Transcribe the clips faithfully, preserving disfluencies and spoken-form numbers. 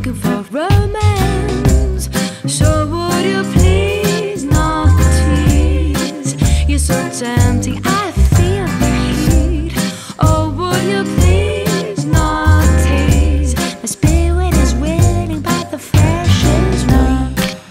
looking for romance. So would you please not tease? You're so tempting, I feel the heat. Oh, would you please not tease? My spirit is willing, but the flesh is weak.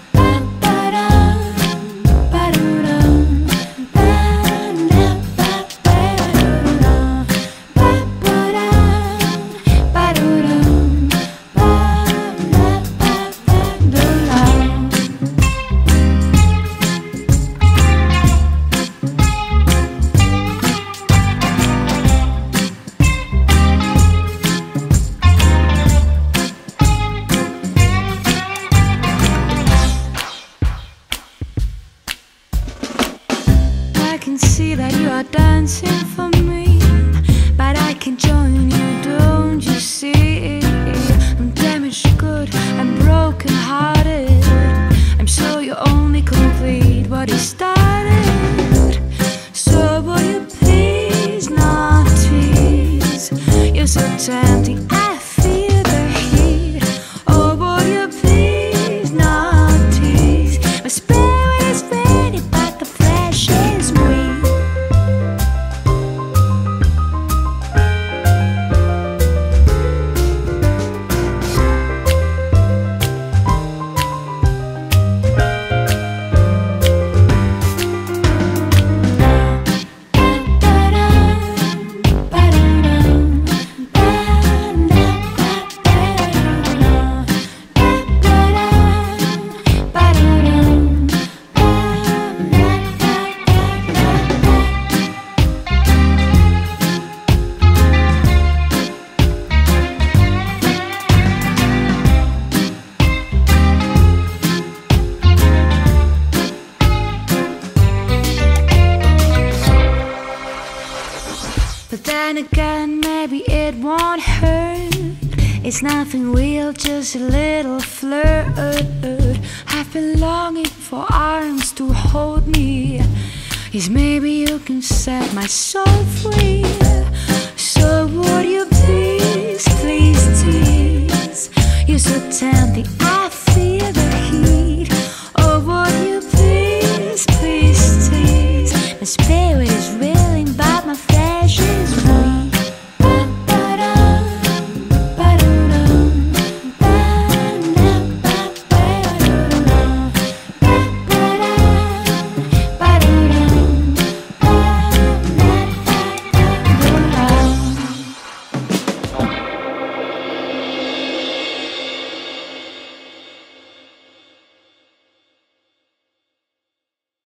I can see that you are dancing for me, but I can join you, don't you see? I'm damaged good, I'm broken hearted. I'm sure you only complete what you started. So will you please not tease? You're so tempting, I feel the heat. Oh, will you please not tease? My spirit is ready, but the flesh is weak. But then again, maybe it won't hurt. It's nothing real, just a little flirt. I've been longing for arms to hold me. Yes, maybe you can set my soul free. So would you please, please tease? You're so tempting, I feel the heat. Oh, would you please, please tease? My spirit is willing, but my flesh is weak.